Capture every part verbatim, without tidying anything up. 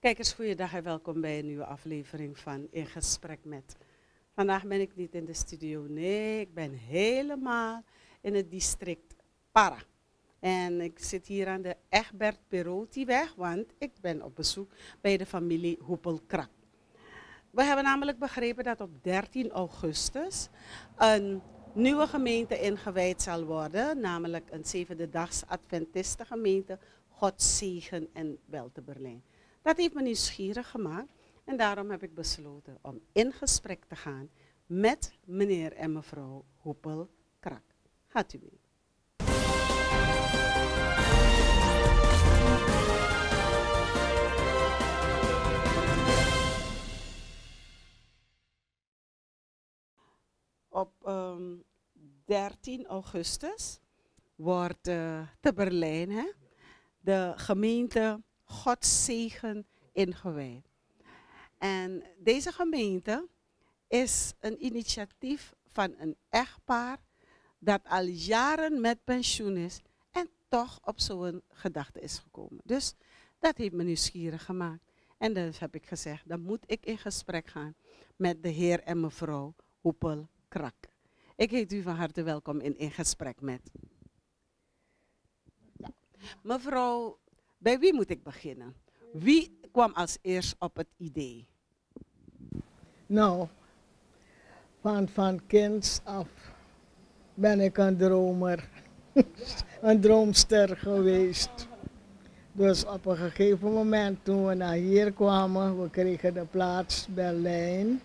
Kijkers, goeiedag en welkom bij een nieuwe aflevering van In Gesprek Met. Vandaag ben ik niet in de studio, nee, ik ben helemaal in het district Para. En ik zit hier aan de Egbert Perotiweg, want ik ben op bezoek bij de familie Hoepel-Krak. We hebben namelijk begrepen dat op dertien augustus een nieuwe gemeente ingewijd zal worden, namelijk een zevende-dags Adventistengemeente, Gods zegen en wel te Berlijn. Dat heeft me nieuwsgierig gemaakt en daarom heb ik besloten om in gesprek te gaan met meneer en mevrouw Hoepel-Krak. Gaat u mee. Op um, dertien augustus wordt uh, te Berlijn hè, de gemeente Gods zegen ingewijd. En deze gemeente is een initiatief van een echtpaar dat al jaren met pensioen is en toch op zo'n gedachte is gekomen. Dus dat heeft me nieuwsgierig gemaakt. En dus heb ik gezegd, dan moet ik in gesprek gaan met de heer en mevrouw Hoepel-Krak. Ik heet u van harte welkom in In Gesprek Met. Ja. Mevrouw, bij wie moet ik beginnen? Wie kwam als eerst op het idee? Nou, van, van kinds af ben ik een dromer, een droomster geweest. Dus op een gegeven moment toen we naar hier kwamen, we kregen de plaats Berlijn.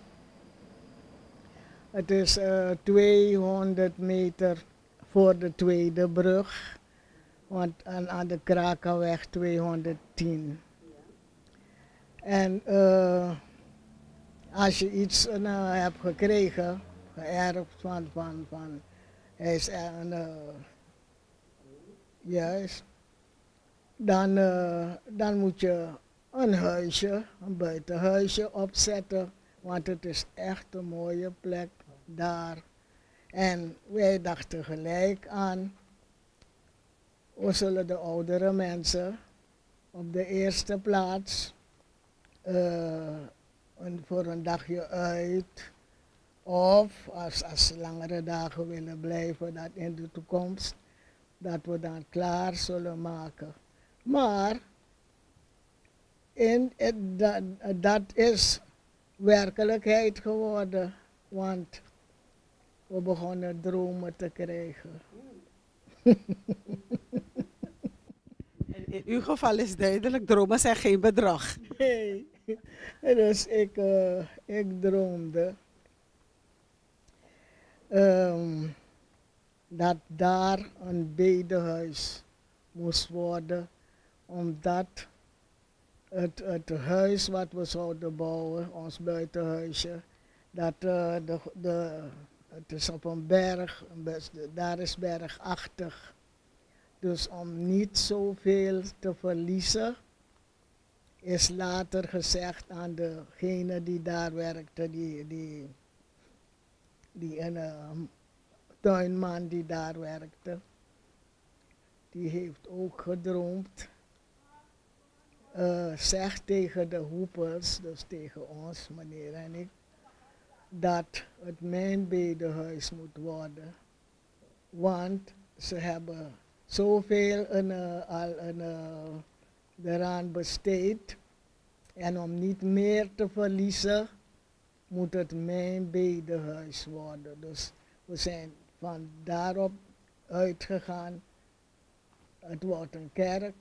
Het is uh, tweehonderd meter voor de tweede brug, want aan, aan de Krakauweg tweehonderdtien. En uh, als je iets uh, hebt gekregen, geërfd van, van, van, hij is een, uh, juist, dan, uh, dan moet je een huisje, een buitenhuisje opzetten, want het is echt een mooie plek daar. En wij dachten gelijk aan, we zullen de oudere mensen op de eerste plaats uh, een, voor een dagje uit, of als, als ze langere dagen willen blijven, dat in de toekomst, dat we dan klaar zullen maken. Maar in, in, dat, dat is werkelijkheid geworden, want we begonnen dromen te krijgen. In uw geval is duidelijk, dromen zijn geen bedrog. Nee, dus ik, uh, ik droomde um, dat daar een bedehuis moest worden, omdat het, het huis wat we zouden bouwen, ons buitenhuisje, dat uh, de, de, het is op een berg, daar is bergachtig. Dus om niet zoveel te verliezen, is later gezegd aan degene die daar werkte, die, die, die een uh, tuinman die daar werkte, die heeft ook gedroomd. Uh, zegt tegen de Hoepels, dus tegen ons, meneer en ik, dat het mijn bedehuis moet worden. Want ze hebben zoveel een, uh, al een, uh, eraan besteed. En om niet meer te verliezen, moet het mijn bedehuis worden. Dus we zijn van daarop uitgegaan. Het wordt een kerk.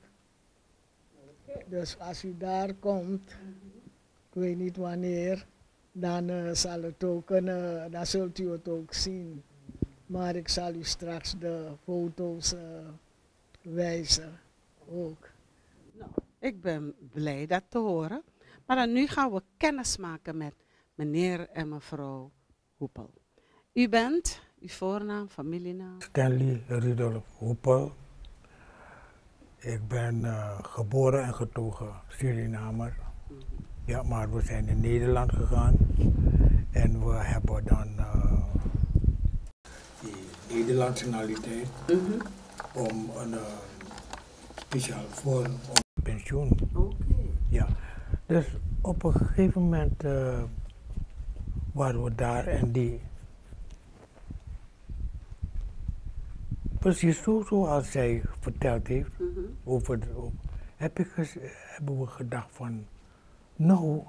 Dus als u daar komt, ik weet niet wanneer, dan uh, zal het ook een, uh, dan zult u het ook zien. Maar ik zal u straks de foto's uh, wijzen ook. Nou, ik ben blij dat te horen. Maar dan nu gaan we kennis maken met meneer en mevrouw Hoepel. U bent, uw voornaam, familienaam? Stanley Rudolf Hoepel. Ik ben uh, geboren en getogen Surinamer. Mm-hmm. Ja, maar we zijn in Nederland gegaan. En we hebben dan uh, die Nederlandse nationaliteit mm-hmm. om een uh, speciaal vorm om pensioen. Okay. Ja, Dus op een gegeven moment uh, waren we daar en die... Precies zo zoals zij verteld heeft, mm-hmm. over, de, over heb ik ges, hebben we gedacht van, nou,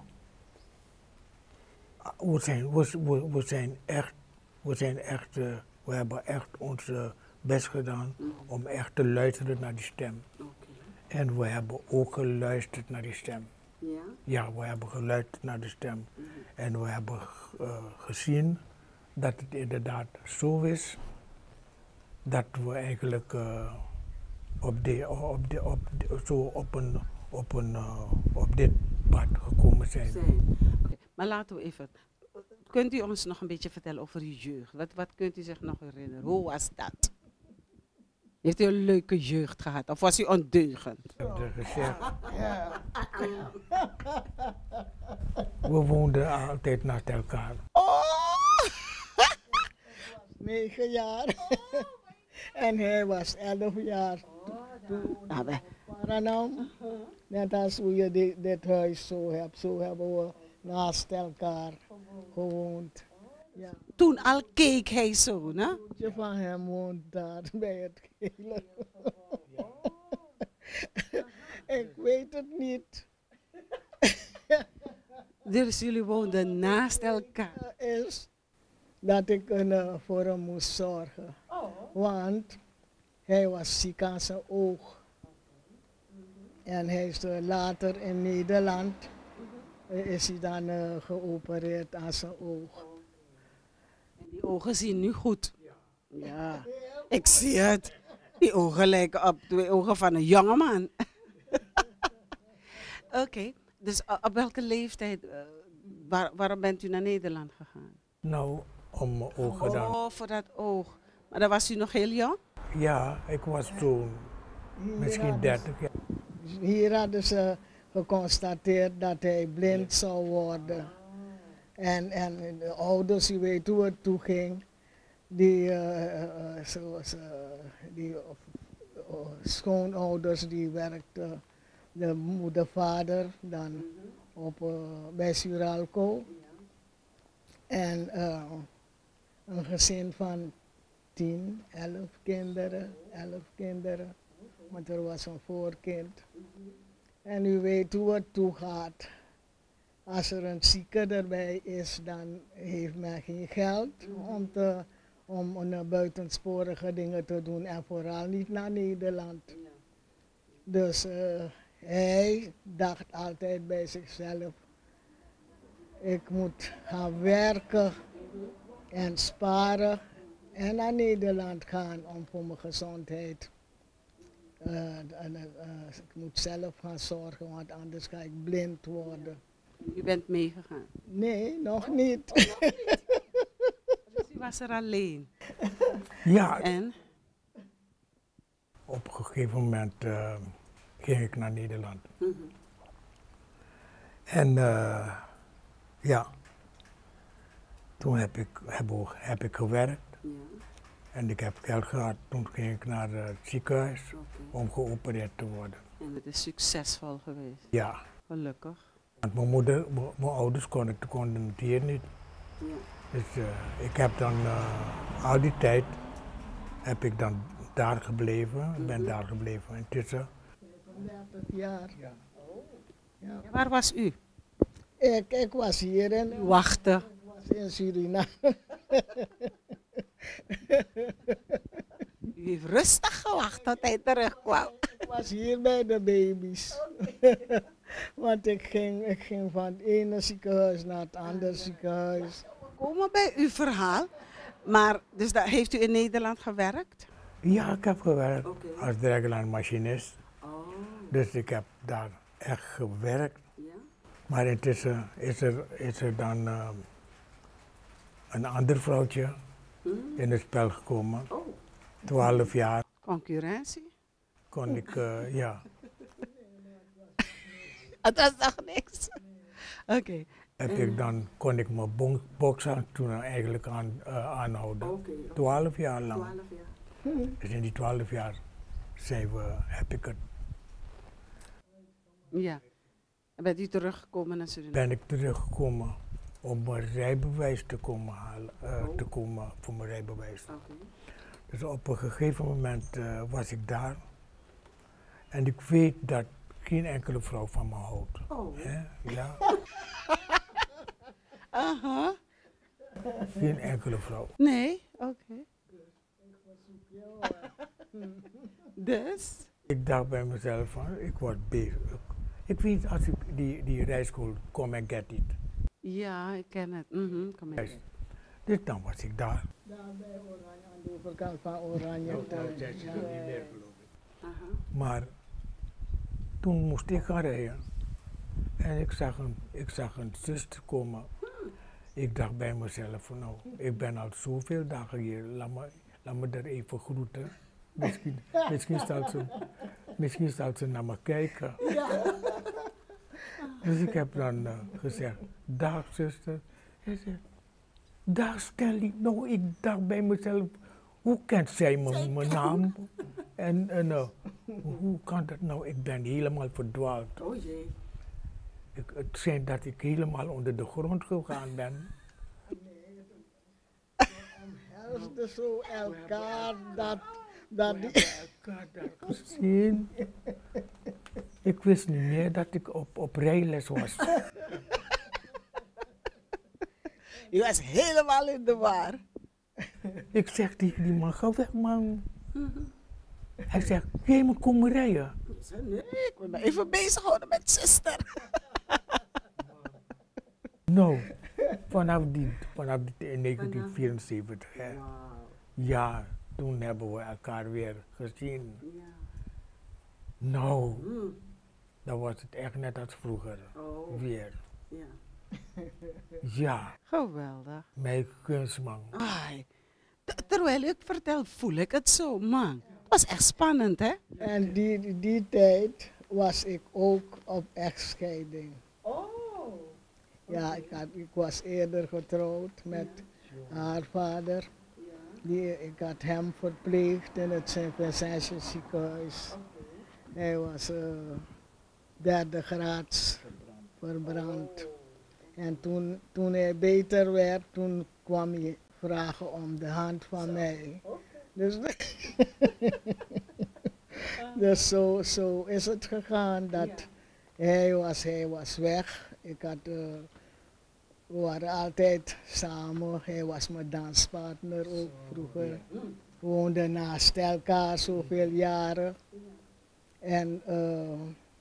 we zijn, we, we, we zijn echt, we zijn echt, uh, we hebben echt ons uh, best gedaan mm-hmm. om echt te luisteren naar die stem. Okay. En we hebben ook geluisterd naar die stem. Ja? Ja, we hebben geluisterd naar de stem. Mm-hmm. En we hebben uh, gezien dat het inderdaad zo is. Dat we eigenlijk uh, op, de, op, de, op, de, zo op, een, op, een, uh, op dit pad gekomen zijn. zijn. Okay. Maar laten we even, kunt u ons nog een beetje vertellen over uw jeugd? Wat, wat kunt u zich nog herinneren? Hoe was dat? Heeft u een leuke jeugd gehad of was u ondeugend? Ik heb het gezegd. We woonden altijd naast elkaar. Oh! Negen jaar. En hij was elf jaar. Toen Paranam, net als hoe je dit, dit huis zo hebt, zo hebben we naast elkaar gewoond. Ja. Toen al keek hij zo, hè? Je van hem woont daar bij het gele. Ik weet het niet. Dus jullie woonden naast elkaar? Is dat ik uh, voor hem moest zorgen. Want hij was ziek aan zijn oog. En hij is uh, later in Nederland uh, is hij dan uh, geopereerd aan zijn oog. En die ogen zien nu goed. Ja, ik zie het. Die ogen lijken op de ogen van een jongeman. Oké, okay, dus uh, op welke leeftijd, uh, waar, waarom bent u naar Nederland gegaan? Nou, om mijn ogen dan. Oh, voor dat oog. Maar dan was u nog heel jong? Ja, ik was toen misschien dertig jaar. Hier hadden ze geconstateerd dat hij blind zou worden. En, en de ouders, die weten hoe het toeging, die, uh, uh, zoals, uh, die uh, uh, schoonouders die werkten, de moeder, vader, dan op, uh, bij Suralco. En uh, een gezin van tien, elf kinderen, elf kinderen, want er was een voorkind. En u weet hoe het toegaat. Als er een zieke erbij is, dan heeft men geen geld om, te, om een buitensporige dingen te doen en vooral niet naar Nederland. Dus uh, hij dacht altijd bij zichzelf, ik moet gaan werken en sparen en naar Nederland gaan om voor mijn gezondheid. Uh, en, uh, ik moet zelf gaan zorgen, want anders ga ik blind worden. U bent meegegaan? Nee, nog niet. Oh, nog niet. Dus u was er alleen? Ja. En? Op een gegeven moment uh, ging ik naar Nederland. Mm-hmm. En uh, ja, toen heb ik, heb, heb ik gewerkt. Ja. En ik heb geld gehad. Toen ging ik naar het ziekenhuis okay. om geopereerd te worden. En het is succesvol geweest? Ja. Gelukkig. Want mijn moeder, mijn ouders konden, konden het hier niet. Ja. Dus uh, ik heb dan uh, al die tijd heb ik dan daar gebleven. Mm-hmm. Ben daar gebleven intussen. dertig jaar. Ja. Ja. Waar was u? Ik, ik was hier in... U wachtte? Ik was in Suriname. U heeft rustig gewacht tot hij terugkwam. Ik was hier bij de baby's. Want ik ging, ik ging van het ene ziekenhuis naar het andere ziekenhuis. We komen bij uw verhaal. Maar dus dat, heeft u in Nederland gewerkt? Ja, ik heb gewerkt okay. als dragline-machinist. Oh. Dus ik heb daar echt gewerkt. Ja? Maar intussen is er, is er dan uh, een ander vrouwtje hmm? in het spel gekomen. Oh. Twaalf jaar. Concurrentie? Kon ik, uh, ja. Het was toch niks? Oké. Okay. Heb ik dan, kon ik mijn boksen toen eigenlijk aan, uh, aanhouden. Okay, okay. Twaalf jaar lang. Twaalf jaar. Dus in die twaalf jaar zijn we, heb ik het. Ja. En bent u teruggekomen naar Suriname? Ben ik teruggekomen om mijn rijbewijs te komen halen, uh, Oh. te komen voor mijn rijbewijs. Oké. Dus op een gegeven moment uh, was ik daar. En ik weet dat geen enkele vrouw van me houdt. Oh. Hè? Ja, Aha. geen enkele vrouw. Nee? Oké. Dus? Ik dacht bij mezelf van, ik word bezig. Ik weet als ik die, die rijschool Come and Get It. Ja, ik ken het. Mhm, kom maar. Dus dan was ik daar. Daar bij Oranje, aan de overkant van Oranje. thuis. Ja. Aha. Maar toen moest ik gaan rijden. En ik zag een, ik zag een zuster komen. Ik dacht bij mezelf van nou, ik ben al zoveel dagen hier, laat me, laat me er even groeten. Misschien, misschien, zal ze, misschien zal ze naar me kijken. Dus ik heb dan uh, gezegd, dag zuster. Hij zegt, dag Stanley. Nou, ik dacht bij mezelf, hoe kent zij mijn mijn naam? En, en uh, hoe kan dat nou? Ik ben helemaal verdwaald. Oh jee. Ik, het schijnt dat ik helemaal onder de grond gegaan ben. Omhelsden zo elkaar dat, dat We die... hebben elkaar daar gezien. Ik wist niet meer dat ik op, op rijles was. U was helemaal in de war. Ik zeg tegen die man, ga weg man. Hij zegt, jij moet komen rijden. Ik zei, nee, ik wil me even bezighouden met zuster. Nou, vanaf, die, vanaf die, in negentien vierenzeventig, hè. Wauw. Ja, toen hebben we elkaar weer gezien. Ja. Nou, Mm. dan was het echt net als vroeger. Oh. Weer. Ja. Ja, Geweldig. mijn kunstman. Ai. T- Terwijl ik vertel, voel ik het zo, man. Het was echt spannend, hè? En die, die, die tijd was ik ook op echtscheiding. Oh. Ja, ik, had, ik was eerder getrouwd met haar vader. Die, ik had hem verpleegd in het Sint-Vincentius ziekenhuis. Hij was uh, derde graads verbrand. En toen, toen hij beter werd, toen kwam hij vragen om de hand van mij. Dus, dus zo, zo is het gegaan dat hij was, hij was weg. Ik had, uh, we waren altijd samen. Hij was mijn danspartner ook vroeger. We woonden naast elkaar zoveel jaren. En uh,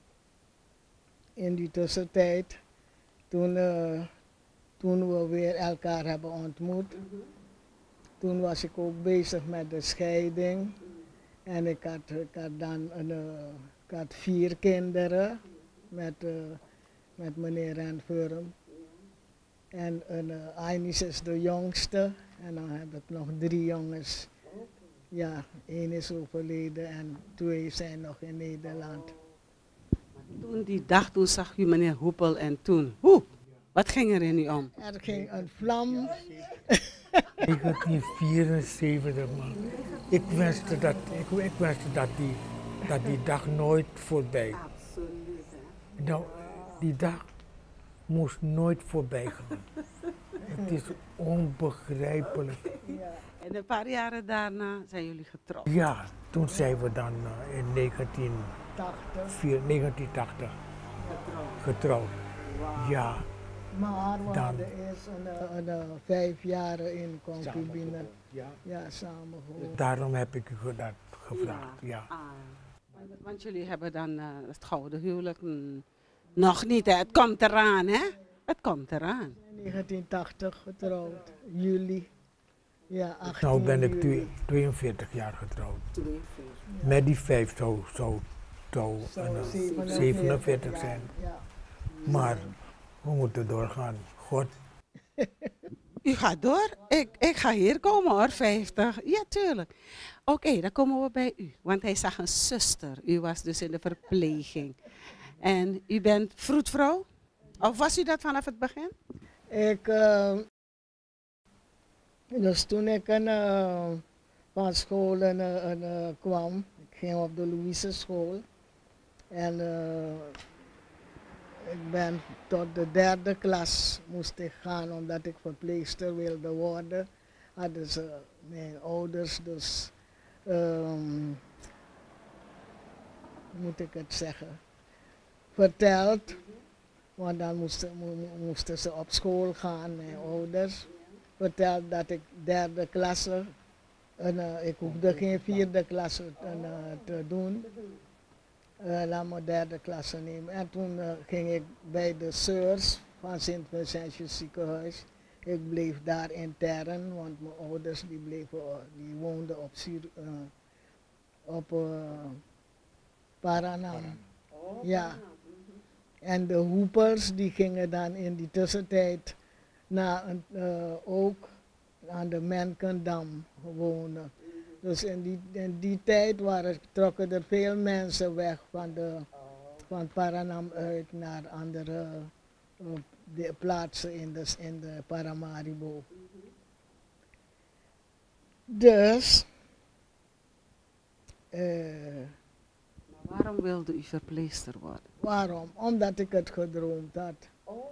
in die tussentijd, toen, uh, toen we weer elkaar hebben ontmoet, toen was ik ook bezig met de scheiding. En ik had, ik had dan een, uh, ik had vier kinderen met, uh, met meneer Renfurm. En uh, Ainis is de jongste. En dan heb ik nog drie jongens. Ja, één is overleden en twee zijn nog in Nederland. Toen die dag, toen zag u meneer Hoepel en toen, hoe? Wat ging er in u om? Er ging een vlam. negentien vierenzeventig man. Ik wenste dat, ik, ik wenste dat die, dat die dag nooit voorbij. Absoluut, hè? Nou, die dag moest nooit voorbij gaan. Het is onbegrijpelijk. En een paar jaren daarna zijn jullie getrouwd. Ja, toen zijn we dan uh, in negentien tachtig getrouwd. Ja, Maar we Dan- hadden eerst een, uh, een, uh, vijf jaren in concubine. ja. Ja, samen gewoond. Daarom heb ik u dat gevraagd. Ja. Ah, want- want jullie hebben dan uh, het gouden huwelijk mm, nog niet, hè? Het komt eraan, hè? Het komt eraan. In negentien tachtig getrouwd, juli. Ja, achttien Nou ben ik juli. twee- tweeënveertig jaar getrouwd. Met die vijf zou, zou, zou Zou een, uh, zevenenveertig zevenenveertig jaar, zijn. Ja. Maar we moeten doorgaan. God, U gaat door. Ik, ik ga hier komen hoor, vijftig. Ja, tuurlijk. Oké, dan komen we bij u. Want hij zag een zuster. U was dus in de verpleging. En u bent vroedvrouw? Of was u dat vanaf het begin? Ik, uh, dus toen ik een, uh, van school een, een, uh, kwam, ik ging op de Louise school. En uh, ik ik ben tot de derde klas moest ik gaan omdat ik verpleegster wilde worden. Hadden ze mijn ouders dus, um, hoe moet ik het zeggen, verteld. Want dan moesten, mo moesten ze op school gaan, mijn ouders. Verteld dat ik derde klasse, en, uh, ik hoefde geen vierde klasse uh, te doen. Uh, laat me derde klasse nemen. En toen uh, ging ik bij de Seurs van Sint-Vincentius ziekenhuis. Ik bleef daar intern, want mijn ouders die bleven, uh, die woonden op, uh, op uh, Paranam. Ja. En de Hoepers die gingen dan in die tussentijd naar een, uh, ook aan de Menkendam wonen. Dus in die, in die tijd waren, trokken er veel mensen weg van, de, van Paranam uit naar andere uh, de plaatsen in de, in de Paramaribo. Dus, uh, maar waarom wilde u verpleegster worden? Waarom? Omdat ik het gedroomd had. Oh.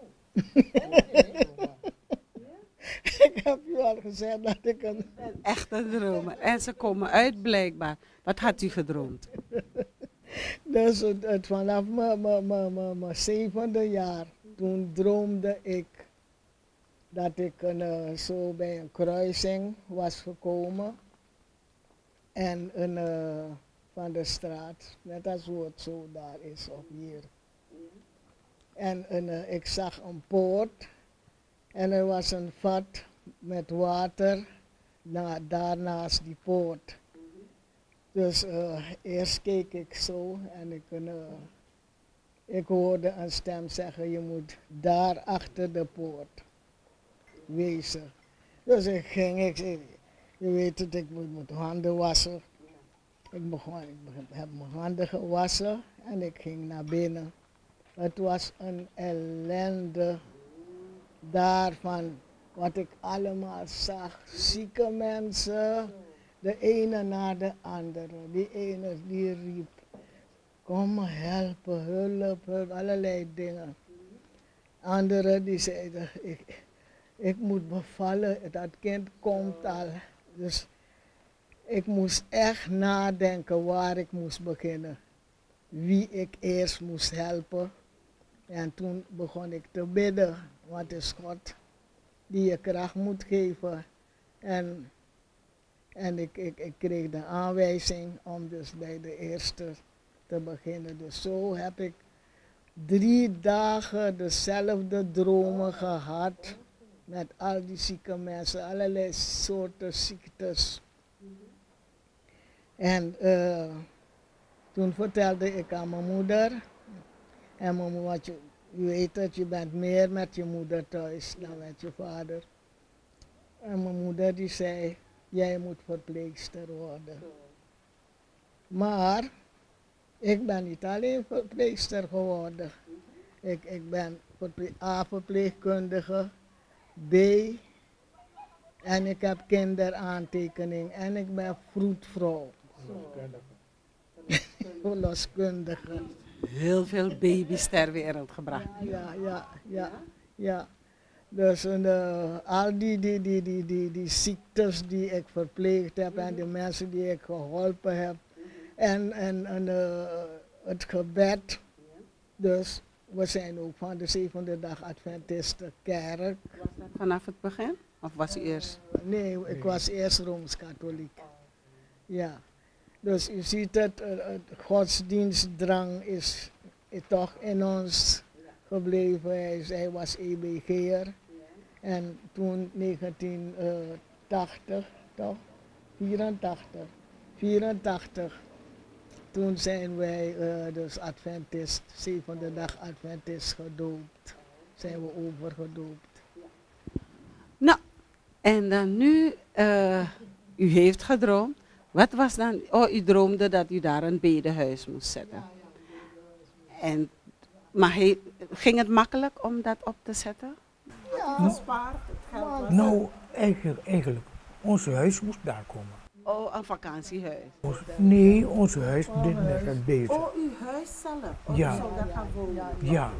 Ik heb u al gezegd dat ik een... Echte dromen. En ze komen uit blijkbaar. Wat had u gedroomd? Dus het, het vanaf mijn zevende jaar, toen droomde ik dat ik een, uh, zo bij een kruising was gekomen. En een, uh, van de straat, net als hoe het zo daar is of hier. En een, uh, ik zag een poort. En er was een vat met water na, daarnaast die poort. Dus uh, eerst keek ik zo en ik, uh, ik hoorde een stem zeggen, je moet daar achter de poort wezen. Dus ik ging, ik, je weet het, ik moet mijn handen wassen. Ik, begon, ik heb mijn handen gewassen en ik ging naar binnen. Het was een ellende. Daarvan wat ik allemaal zag, zieke mensen, de ene na de andere. Die ene die riep, kom me helpen, hulp, hulp, allerlei dingen. Anderen die zeiden, ik, ik moet bevallen, dat kind komt al. Dus ik moest echt nadenken waar ik moest beginnen, wie ik eerst moest helpen. En toen begon ik te bidden. Wat is God die je kracht moet geven? En, en ik, ik, ik kreeg de aanwijzing om dus bij de eerste te beginnen. Dus zo heb ik drie dagen dezelfde dromen gehad. Met al die zieke mensen, allerlei soorten ziektes. En uh, toen vertelde ik aan mijn moeder. En mijn moeder, je weet het, je bent meer met je moeder thuis dan met je vader. En mijn moeder die zei, jij moet verpleegster worden. Maar ik ben niet alleen verpleegster geworden. Ik, ik ben A verpleegkundige, B en ik heb kinderaantekening en ik ben vroedvrouw. Verloskundige. Heel veel baby's ter wereld gebracht. Ja, ja, ja, ja. Dus uh, al die, die, die, die, die, die ziektes die ik verpleegd heb en de mensen die ik geholpen heb. En, en, en uh, het gebed. Dus we zijn ook van de zevende dag Adventisten kerk. Was dat vanaf het begin? Of was u eerst? Nee, ik was eerst Rooms-Katholiek. Ja. Dus u ziet het, het godsdienstdrang is, is toch in ons gebleven. Hij, hij was E B G'er. En toen negentien tachtig, toch? vierentachtig. vierentachtig. Toen zijn wij uh, dus Adventist, zevende dag Adventist gedoopt. Zijn we overgedoopt. Nou, en dan nu, uh, u heeft gedroomd. Wat was dan, oh u droomde dat u daar een bedehuis moest zetten. En, maar he, ging het makkelijk om dat op te zetten? Ja, gespaard. Nou, eigenlijk, eigenlijk, ons huis moest daar komen. Oh, een vakantiehuis? Ons, nee, ons huis, dit net het bezig. Oh, uw huis zelf? Oh, ja. u zou daar gaan wonen? Ja,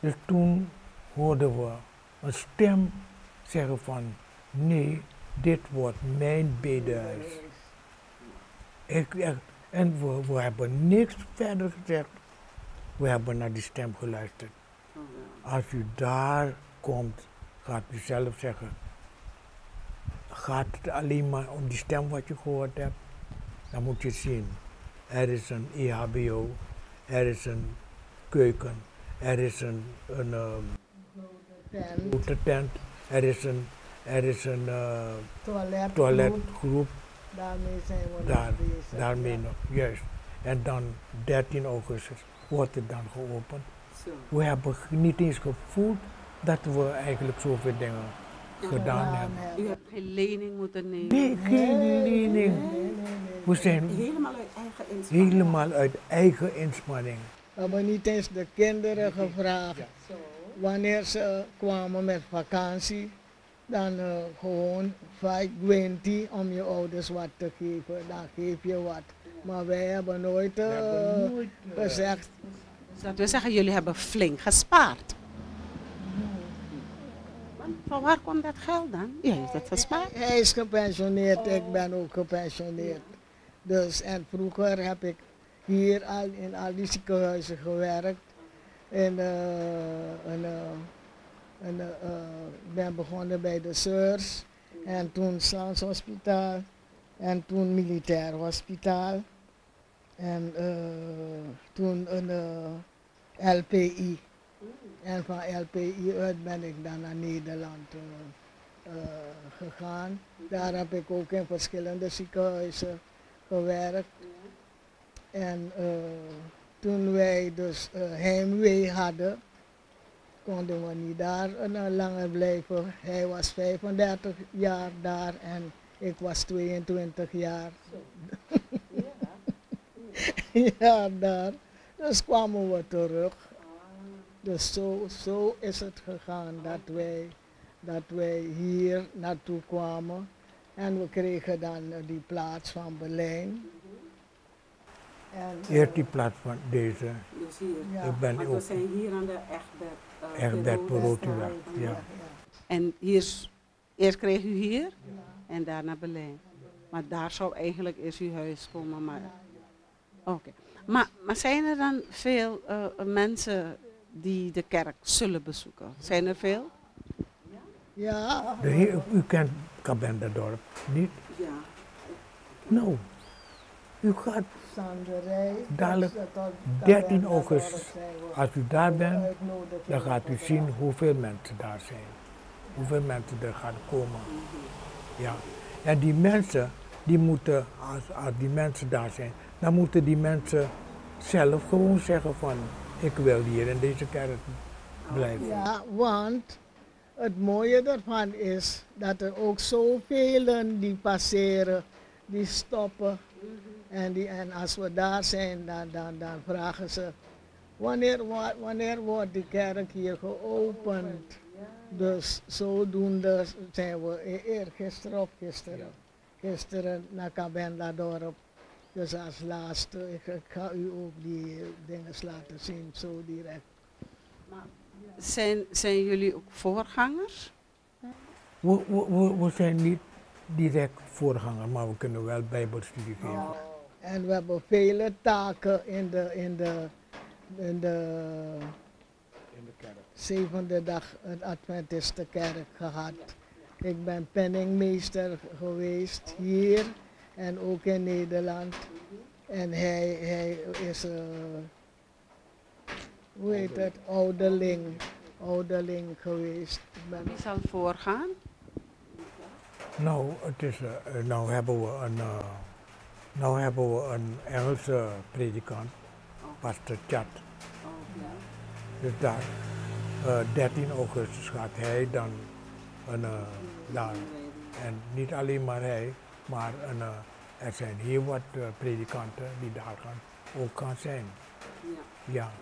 Dus toen hoorden we een stem zeggen van, nee, dit wordt mijn bedehuis. Ik, echt, en we, we hebben niks verder gezegd. We hebben naar die stem geluisterd. Als u daar komt, gaat u zelf zeggen, gaat het alleen maar om die stem wat je gehoord hebt, dan moet je zien, er is een E H B O, er is een keuken, er is een, een uh, grote tent, er is een, er is een uh, Toiletgroep. toiletgroep, Daarmee zijn we daar, nog bezig. daarmee ja. nog, juist. En dan dertien augustus wordt het dan geopend. Zo. We hebben niet eens gevoeld dat we eigenlijk zoveel dingen gedaan hebben. U hebt geen lening moeten nemen. Nee, geen lening. Nee, nee, nee. We zijn Helemaal uit eigen inspanning. helemaal uit eigen inspanning. We hebben niet eens de kinderen gevraagd. Wanneer ze kwamen met vakantie, dan uh, gewoon vijf twintig om je ouders wat te geven. Dan geef je wat. Maar wij hebben nooit, uh, We hebben nooit, uh, gezegd. Dus dat wil zeggen, jullie hebben flink gespaard. Van waar komt dat geld dan? U heeft het gespaard. Hij is gepensioneerd, ik ben ook gepensioneerd. Dus, en vroeger heb ik hier al in al die ziekenhuizen gewerkt. En, uh, en, uh, en uh, uh, ben begonnen bij de S U R S en toen Slaans Hospitaal en toen Militair Hospitaal en uh, toen een uh, L P I. En van L P I uit ben ik dan naar Nederland uh, uh, gegaan. Daar heb ik ook in verschillende ziekenhuizen gewerkt. En uh, toen wij dus uh, heimwee hadden, konden we niet daar uh, langer blijven. Hij was vijfendertig jaar daar en ik was tweeëntwintig jaar. ja, daar. Dus kwamen we terug. Dus zo, zo is het gegaan dat wij, dat wij hier naartoe kwamen. En we kregen dan uh, die plaats van Berlijn. En, uh, Eerst die plaats van deze. Dus hier. ja. Ik ben Want ook we zijn hier aan de Echtbed. Uh, Echtbed Perotiweg, ja, ja. ja. En hier, eerst kreeg u hier en daarna Berlijn. Maar daar zou eigenlijk eerst uw huis komen. Maar, oké. maar, maar zijn er dan veel uh, mensen die de kerk zullen bezoeken? Zijn er veel? Ja, De heer, u kent Kabenderdorp niet? Ja. Nou, u gaat Sanderij. dadelijk dat- dat- dat dertien wij augustus, daar zijn we als u daar bent, uitnodiging dan gaat u gedaan. zien hoeveel mensen daar zijn. Hoeveel mensen er gaan komen. Ja. En die mensen, die moeten, als, als die mensen daar zijn, dan moeten die mensen zelf gewoon zeggen van, ik wil hier in deze kerk blijven. Ja, want het mooie ervan is dat er ook zoveel die passeren, die stoppen. En, die, en als we daar zijn, dan, dan, dan vragen ze, wanneer, wa- wanneer wordt die kerk hier geopend? Dus zodoende zijn we e- eergisteren of gisteren, gisteren naar Kabenderdorp. Dus als laatste, ik, ik ga u ook die dingen laten zien, zo direct. Zijn, zijn jullie ook voorgangers? We, we, we, we zijn niet direct voorganger, maar we kunnen wel bijbelstudie geven. En we hebben vele taken in de, in de, in de In de kerk. zevende dag het Adventistenkerk gehad. Ik ben penningmeester geweest hier en ook in Nederland. En hij, hij is, uh, hoe heet het, ouderling, ouderling geweest. Ik ben Wie zal voorgaan? Nou, het is, uh, nou hebben we een, uh, nou hebben we een Engelse predikant, pastor Chad. Dus daar, uh, dertien augustus gaat hij dan een, uh, daar. En niet alleen maar hij, maar een, uh, er zijn heel wat uh, predikanten die daar gaan, ook gaan zijn. Ja. Ja.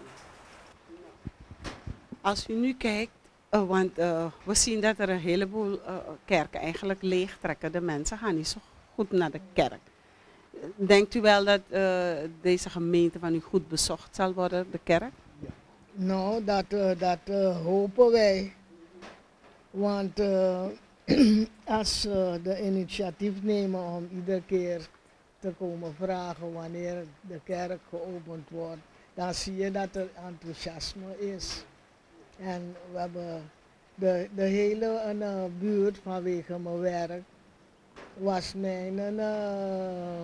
Als u nu kijkt, uh, want uh, we zien dat er een heleboel uh, kerken eigenlijk leegtrekken. De mensen gaan niet zo goed naar de kerk. Denkt u wel dat uh, deze gemeente van u goed bezocht zal worden, de kerk? Nou, dat, uh, dat uh, hopen wij. Want uh, als uh, de initiatief nemen om iedere keer te komen vragen wanneer de kerk geopend wordt, dan zie je dat er enthousiasme is. En we hebben de, de hele uh, buurt vanwege mijn werk was mijn, uh,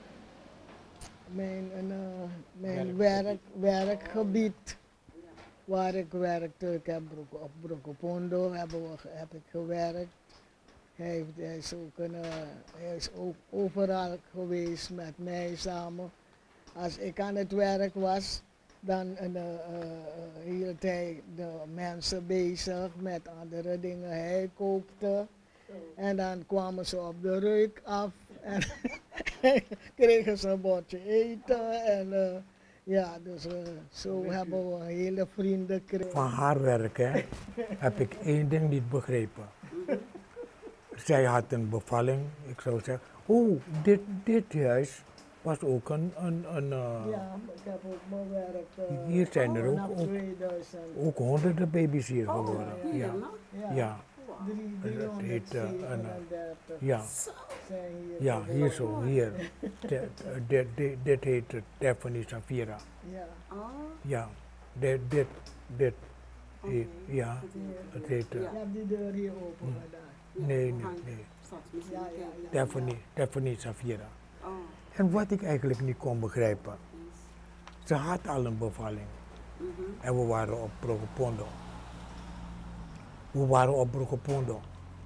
mijn, uh, mijn werk, werkgebied waar ik werkte. Ik heb op Brokopondo hebben we, heb ik gewerkt. Hij, heeft, hij, is ook een, uh, hij is ook overal geweest met mij samen. Als ik aan het werk was, dan uh, uh, hield hij de mensen bezig met andere dingen. Hij kookte en dan kwamen ze op de reuk af en kregen ze een bordje eten. En, uh, ja, dus uh, zo hebben we een hele vrienden gekregen. Van haar werk hè, heb ik één ding niet begrepen. Zij had een bevalling, ik zou zeggen, oh, dit, dit huis was ook een... een, een uh, ja, ik heb ook mijn werk. Uh, hier zijn er ook, ook, ook honderden baby's hier oh, geworden. Ja, ja. ja. ja. Drie, Dat heet, uh, een, ja. zijn hier. Ja, hier zo, hier. Dit, dit, dit heet Daphne Safira. Ja. Ja, dit, dit, dit, heet, ja, het heet... Uh, Je hebt die deur hier open gedaan. Nee, nee, nee. Ja, ja, ja. Daphne, Daphne Safira. En wat ik eigenlijk niet kon begrijpen, ze had al een bevalling. En we waren op Brokopondo. We waren op Brokopondo.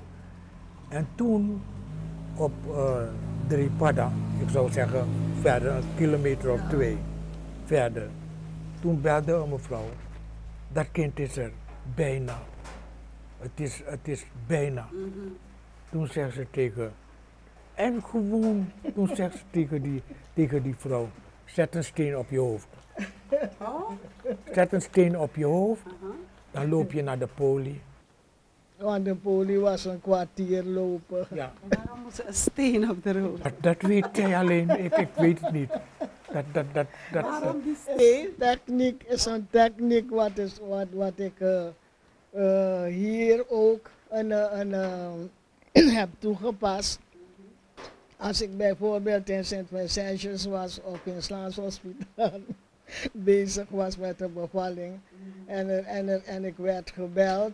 En toen op uh, Dripada, ik zou zeggen verder, een kilometer of twee verder. Toen belde een mevrouw, dat kind is er, bijna. Het is, het is bijna. Mm-hmm. Toen zegt ze tegen, en gewoon, toen zegt ze tegen die, tegen die vrouw, zet een steen op je hoofd. Oh? Zet een steen op je hoofd, uh-huh. Dan loop je naar de poli. Want de poli was een kwartier lopen. Ja. En waarom moest ze een steen op de hoofd? Dat, dat weet jij alleen, ik, ik weet het niet. Dat, dat, dat, dat, waarom die steen? Techniek is een techniek wat, is, wat, wat ik uh, uh, hier ook een, een, uh, heb toegepast. Als ik bijvoorbeeld in Sint Vincentius was of in Slaans Hospitaal bezig was met een bevalling en, er, en, er, en ik werd gebeld,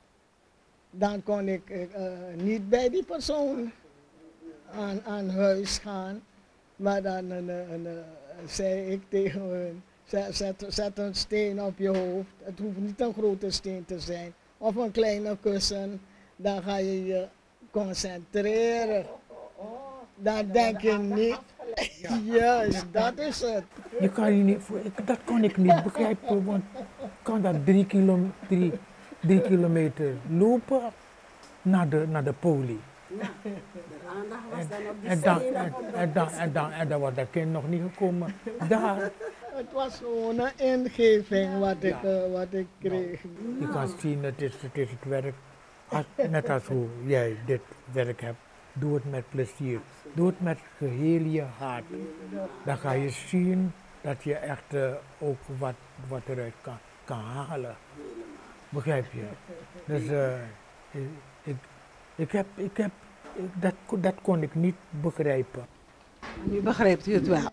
dan kon ik uh, niet bij die persoon aan, aan huis gaan, maar dan uh, uh, uh, zei ik tegen hun, zet, zet, zet een steen op je hoofd, het hoeft niet een grote steen te zijn, of een kleine kussen, dan ga je je concentreren. Dan denk je niet, juist, dat is het. Je kan je niet, ik, dat kon ik niet begrijpen, want ik kan dat drie, kilo, drie, drie kilometer lopen naar de, naar de poli. Ja, de aandacht was dan op die en, dan, steen en, of op en, dan, en, dan, en dan was dat kind nog niet gekomen. Daar. Het was gewoon een ingeving wat ik, uh, wat ik kreeg. Nou, je kan zien, het is het, is het werk, als, net als hoe jij dit werk hebt. Doe het met plezier. Doe het met geheel je hart. Dan ga je zien dat je echt uh, ook wat, wat eruit kan, kan halen. Begrijp je? Dus uh, ik, ik, ik heb, ik heb ik, dat, dat kon ik niet begrijpen. Nu begrijpt u het wel.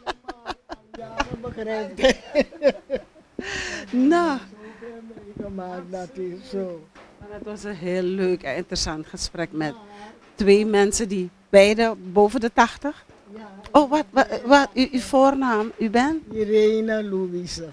Ja, dat begrijpt hij. Nou. Gemaakt dat hij zo. Maar het was een heel leuk en interessant gesprek met twee mensen die beide boven de tachtig. Ja. Oh, wat, wat, wat u, uw voornaam? U bent? Irene Louise.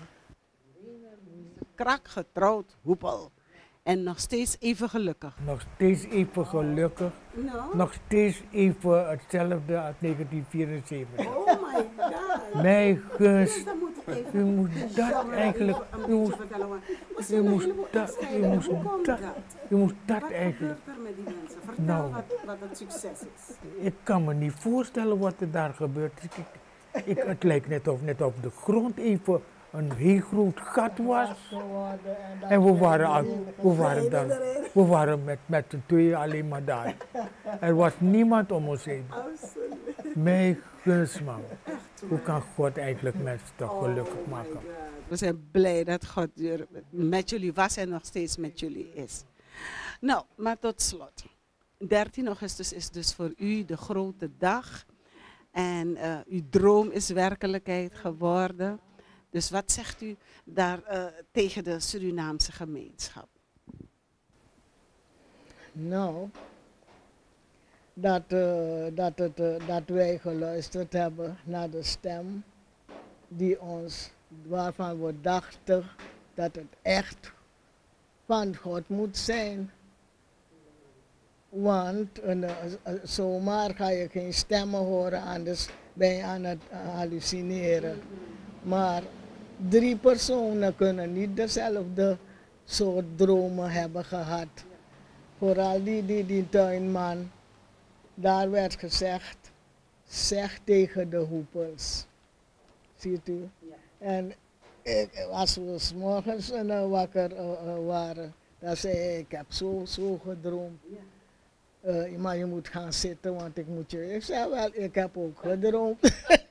Krak getrouwd, hoepel. En nog steeds even gelukkig. Nog steeds even gelukkig. No. Nog steeds even hetzelfde als negentien vierenzeventig. Oh my god. Mijn gunst. Dan moet ik even... U moet dat eigenlijk... U moest, u moest dat... U moest dat... U moest dat eigenlijk... Wat gebeurt er met die mensen? Vertel nou, wat, wat het succes is. Ik kan me niet voorstellen wat er daar gebeurt. Ik, ik, ik, het lijkt net of, net of de grond even een heel groot gat was. En we waren, al, we waren, dan, we waren met, met z'n tweeën alleen maar daar. Er was niemand om ons heen. Mijn gunst, man. Hoe kan God eigenlijk mensen toch gelukkig maken? We zijn blij dat God weer met jullie was en nog steeds met jullie is. Nou, maar tot slot. dertien augustus is dus voor u de grote dag. En uh, uw droom is werkelijkheid geworden. Dus wat zegt u daar uh, tegen de Surinaamse gemeenschap? Nou, dat, uh, dat, het, uh, dat wij geluisterd hebben naar de stem die ons, waarvan we dachten dat het echt van God moet zijn. Want uh, uh, zomaar ga je geen stemmen horen, anders ben je aan het uh, hallucineren. Maar drie personen kunnen niet dezelfde soort dromen hebben gehad. Vooral die, die, die tuinman, daar werd gezegd, zeg tegen de hoepels. Ziet u? Ja. En ik, als we 's morgens uh, wakker uh, uh, waren, dan zei hij, ik heb zo, zo gedroomd. Ja. Uh, maar je moet gaan zitten, want ik moet je... Ik zei wel, ik heb ook gedroomd.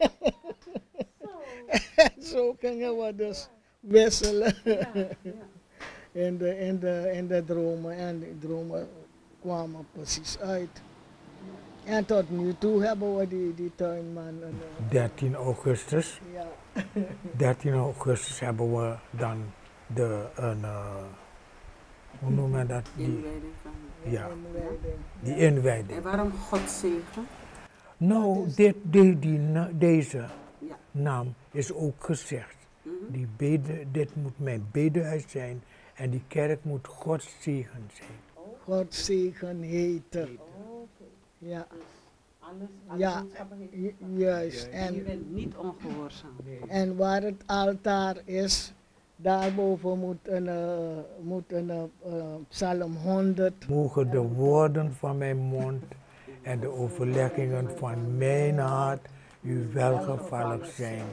Zo gingen we dus wisselen. Ja, ja. In de, in, de, in de dromen. En die dromen kwamen precies uit. En tot nu toe hebben we die, die tuinman. En, uh, dertien augustus. ja. dertien augustus hebben we dan de, een, uh, hoe noem je dat? Die, Inwijding van. ja, Inwijding. die inwijding. En waarom Godzegen? Nou, dit, die, die, na- deze Ja. naam is ook gezegd. Mhm. Die bede, dit moet mijn bedehuis zijn en die kerk moet Gods zegen zijn. God zegen heten. Ja, Alles, Ja. boodschappen heeft ju- God. juist. En je En, bent niet ongehoorzaam. en waar het altaar is, daarboven moet een, uh, moet een uh, uh, psalm honderd. Mogen de woorden van mijn mond en de overleggingen van mijn hart u welgevallig zijn.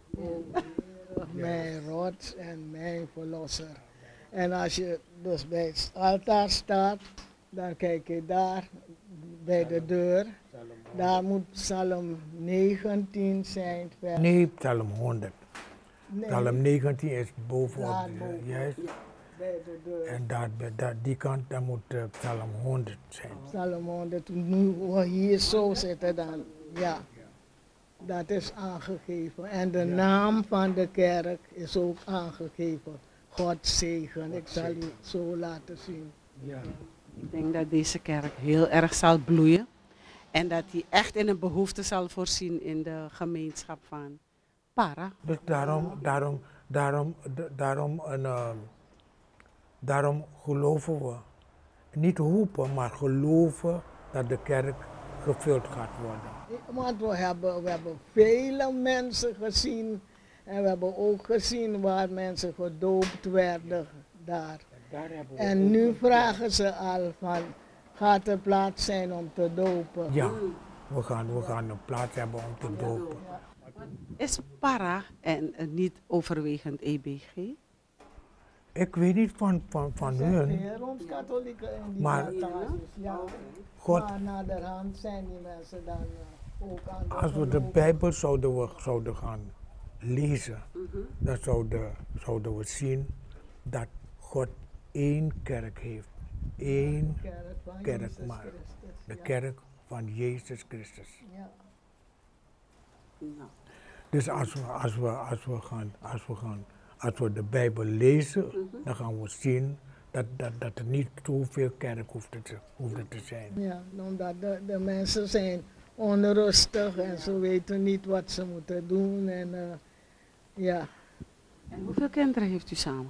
Mijn rots en mijn verlosser. En als je dus bij het altaar staat, dan kijk je daar bij de deur. Daar moet psalm negentien zijn. vers- Nee, psalm honderd. Nee, Psalm negentien is bovenop, de, Daarboven. juist. bij de deur. En daar, bij daar, die kant, daar moet uh, psalm honderd zijn. Psalm honderd, nu we hier zo zitten dan, ja. Dat is aangegeven. En de naam van de kerk is ook aangegeven. God zegen. Ik zal u zo laten zien. Ja. Ik denk dat deze kerk heel erg zal bloeien. En dat hij echt in een behoefte zal voorzien in de gemeenschap van Para. Dus daarom, daarom, daarom, d- daarom, een, uh, daarom geloven we. Niet hopen, maar geloven dat de kerk gevuld gaat worden. Want we hebben, we hebben vele mensen gezien. En we hebben ook gezien waar mensen gedoopt werden daar. Daar hebben En nu vragen ze al van, gaat er plaats zijn om te dopen? Ja, we gaan, we gaan een plaats hebben om te dopen. Is Para en uh, niet overwegend E B G? Ik weet niet van, van, van hun. De Rooms-Katholieken in die Maar- plantages, ja. God, Maar naderhand zijn die mensen dan uh, ook aan de als we de geloof. Bijbel zouden, we, zouden gaan lezen, dan zouden, zouden we zien dat God één kerk heeft. Één Kerk van kerk Jezus maar. Christus, De ja. kerk van Jezus Christus. Ja. Nou, Dus als we, als we, als we, gaan, als we, gaan, als we de Bijbel lezen, dan gaan we zien dat, dat, dat er niet zoveel kerk hoeft te, hoeft te zijn. Ja, omdat de, de mensen zijn onrustig en ze weten niet wat ze moeten doen. En, uh, ja. en hoeveel kinderen heeft u samen?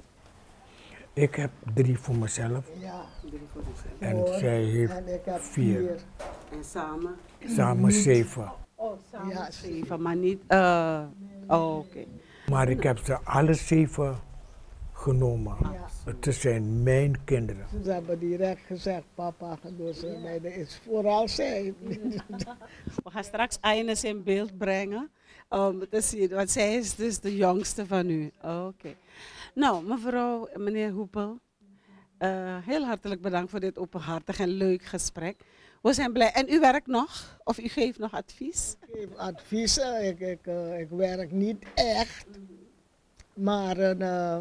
Ik heb drie voor mezelf Ja. Drie voor uzelf. en Hoor. zij heeft En ik heb vier. vier. En samen? samen zeven. Oh, samen Ja, zeven, maar niet... Uh, oh, oké. Maar ik heb ze alle zeven genomen. Ja. Het zijn mijn kinderen. Ze hebben direct gezegd, papa, dus uh, nee, dat is vooral zij. We gaan straks Ines in beeld brengen. Om te zien, want zij is dus de jongste van u. Oké. Nou, mevrouw, meneer Hoepel. Uh, heel hartelijk bedankt voor dit openhartig en leuk gesprek. We zijn blij. En u werkt nog? Of u geeft nog advies? Ik geef adviezen, ik, ik, uh, ik werk niet echt. Maar uh,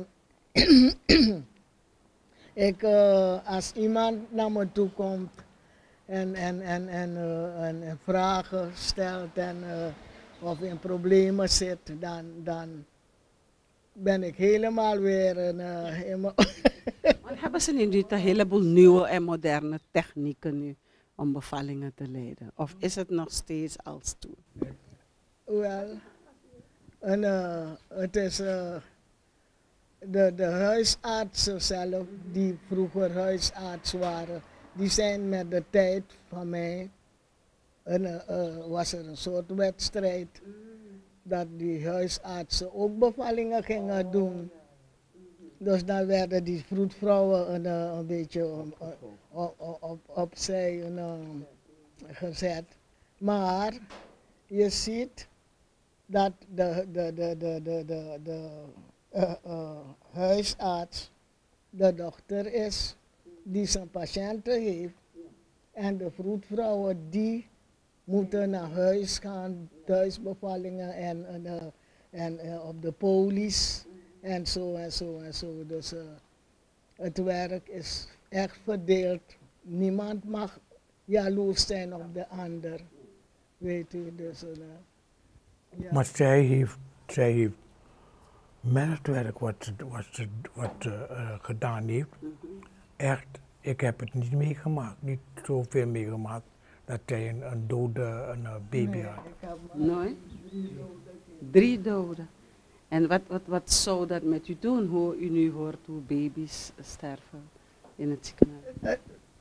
ik, uh, als iemand naar me toe komt en, en, en, en, uh, en, en vragen stelt en uh, of in problemen zit, dan, dan ben ik helemaal weer uh, helemaal Want hebben ze niet een heleboel nieuwe en moderne technieken nu om bevallingen te leiden? Of is het nog steeds als toen? Wel, en, uh, het is uh, de, de huisartsen zelf, die vroeger huisarts waren, die zijn met de tijd van mij, en, uh, uh, was er een soort wedstrijd, dat die huisartsen ook bevallingen gingen doen. Dus dan werden die vroedvrouwen een, uh, een beetje op, op, op, opzij uh, gezet. Maar je ziet dat de, de, de, de, de, de, de uh, uh, huisarts de dochter is die zijn patiënten heeft. En de vroedvrouwen die moeten naar huis gaan, thuisbevallingen en, en, uh, en uh, op de police en zo en zo en zo. Dus uh, het werk is echt verdeeld. Niemand mag jaloers zijn op de ander. Weet u, dus... Uh, ja. Maar zij heeft, zij heeft met het werk wat ze, wat ze wat, uh, uh, gedaan heeft, mm-hmm. echt, ik heb het niet meegemaakt, niet zoveel meegemaakt, dat zij een, een dode een, uh, baby nee, had. Ik heb Nooit? Drie doden. Drie doden. En wat, wat, wat zou dat met u doen, hoe u nu hoort hoe baby's sterven in het ziekenhuis?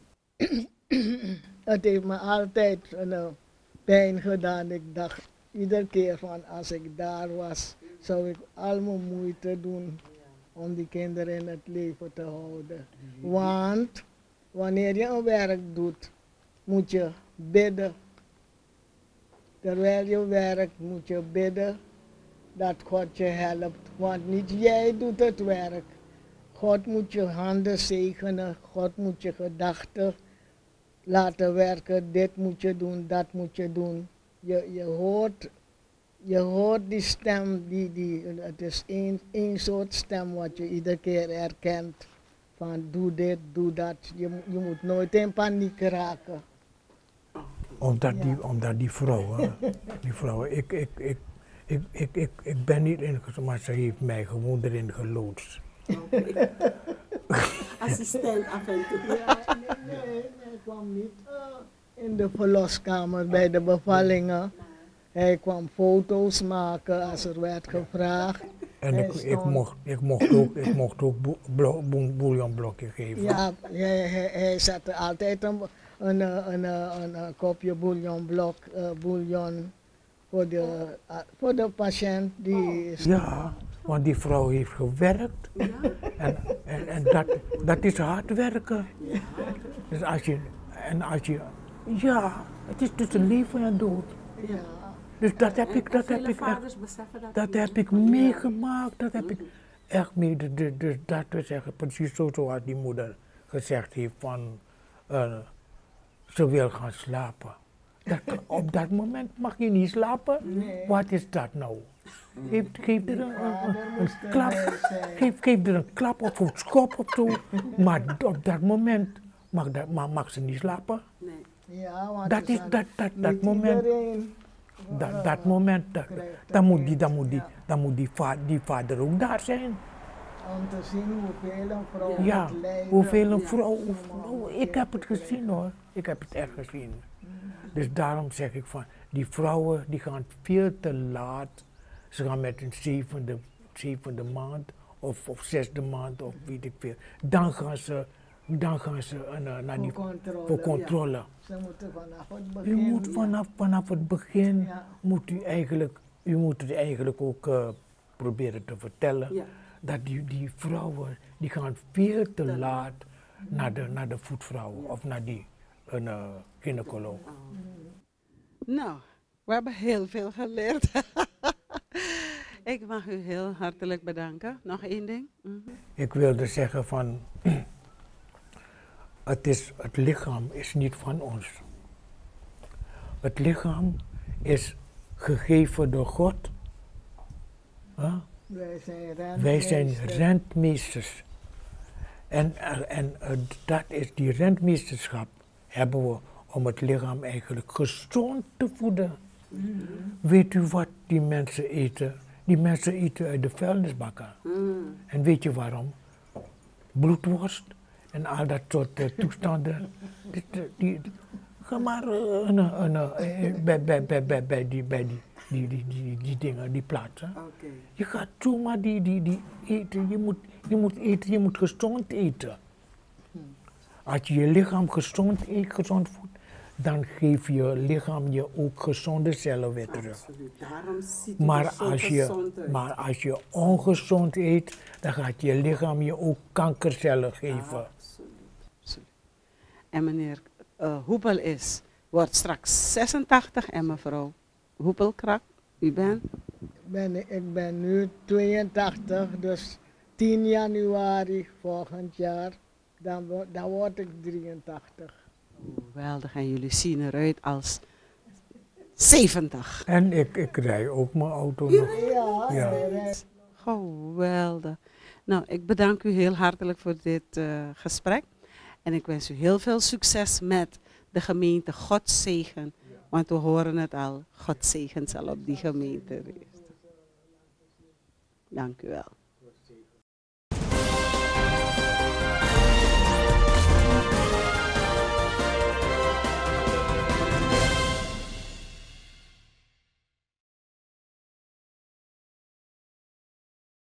Het heeft me altijd een uh, pijn gedaan. Ik dacht iedere keer van als ik daar was, zou ik al mijn moeite doen om die kinderen in het leven te houden. Want wanneer je een werk doet, moet je bidden. Terwijl je werkt, moet je bidden dat God je helpt. Want niet jij doet het werk. God moet je handen zegenen. God moet je gedachten laten werken. Dit moet je doen, dat moet je doen. Je, je, hoort, je hoort die stem, die, die, het is één, één soort stem wat je iedere keer herkent. Van doe dit, doe dat. Je, je moet nooit in paniek raken. Omdat, Ja. die, omdat die vrouwen, die vrouwen, ik, ik, ik, ik, ik, ik, ik ben niet ingezonden, maar ze heeft mij gewoon erin geloodst. Okay. Assistent af en toe. Ja, nee, nee, nee, hij kwam niet uh, in de verloskamer bij de bevallingen. Hij kwam foto's maken als er werd gevraagd. En Hij ik, ik, stond- mocht, ik mocht ook, ik mocht ook bo- blo- bo- bouillonblokje geven. Ja, hij, hij, hij zette altijd een, een, een, een, een, een kopje bouillonblok, uh, bouillon voor de, uh, voor de patiënt die is. Ja, want die vrouw heeft gewerkt. Ja? En, en, en dat, dat is hard werken. Ja. Dus als je, en als je, ja, het is tussen leven en dood. Ja. Dus dat heb ik, dat heb ik echt, dat heb ik meegemaakt, dat heb ik echt mee, de, de, de, dat we zeggen, precies zo zoals die moeder gezegd heeft van, uh, ze wil gaan slapen. Dat, op dat moment mag je niet slapen, Nee. wat is dat nou? Geef, geef er een, een, Vader een moest klap, erbij zijn. geef, geef er een klap of een schop of zo, maar op dat moment mag, dat, mag, mag ze niet slapen. Nee. Ja, want Dat er is zijn dat, dat, dat niet moment. iedereen, Dat, uh, dat moment, dat, krijgt dan dat moet die, dan moet die, ja. dan moet die, va die vader ook daar zijn. Om te zien hoeveel een vrouw Ja, moet lijden. hoeveel een Ja. vrouw, oh, ik heb het gezien hoor, ik heb het echt gezien. Dus daarom zeg ik van, die vrouwen die gaan veel te laat, ze gaan met een zevende, zevende maand of, of zesde maand of weet ik veel, dan gaan ze, dan gaan ze uh, naar Voor die, controle. voor controle. Ze moeten vanaf het U begin. moet vanaf, vanaf het begin, Ja. moet u eigenlijk, u moet het eigenlijk ook uh, proberen te vertellen, Ja. dat die, die vrouwen, die gaan veel te laat naar de, naar de voetvrouw of naar die een uh, gynaecoloog. Nou, we hebben heel veel geleerd. Ik mag u heel hartelijk bedanken. Nog één ding? Mhm. Ik wilde zeggen van, het, is, het lichaam is niet van ons. Het lichaam is gegeven door God. Huh? Wij zijn rentmeesters. Wij zijn rentmeesters. En, eh, en uh, dat is die rentmeesterschap hebben we om het lichaam eigenlijk gezond te voeden. Mm-hmm. Weet u wat die mensen eten? Die mensen eten uit de vuilnisbakken. Mm. En weet je waarom? Bloedworst en al dat soort uh, toestanden. die, die, die, ga maar uh, uh, uh, uh, bij, bij, bij, bij, bij, die, bij die, die, die, die, die dingen, die plaatsen. Okay. Je gaat zomaar die, die, die eten. Je moet, je moet eten, je moet gezond eten. Als je je lichaam gezond eet, gezond voedt, dan geeft je lichaam je ook gezonde cellen weer terug. Absoluut. Daarom ziet het maar er zo als je, gezond uit. Maar als je ongezond eet, dan gaat je lichaam je ook kankercellen geven. Absoluut. Absoluut. En meneer uh, Hoepel is, wordt straks zesentachtig en mevrouw Hoepelkrak, u bent? Ben, ik ben nu tweeëntachtig, dus tien januari volgend jaar, dan, dan word ik drieëntachtig. Geweldig, en jullie zien eruit als zeventig. En ik, ik rij ook mijn auto nog. Ja, ja. ja. Geweldig. Nou, ik bedank u heel hartelijk voor dit uh, gesprek. En ik wens u heel veel succes met de gemeente. God zegen. Want we horen het al. God zegen zal op die gemeente rusten. Dank u wel.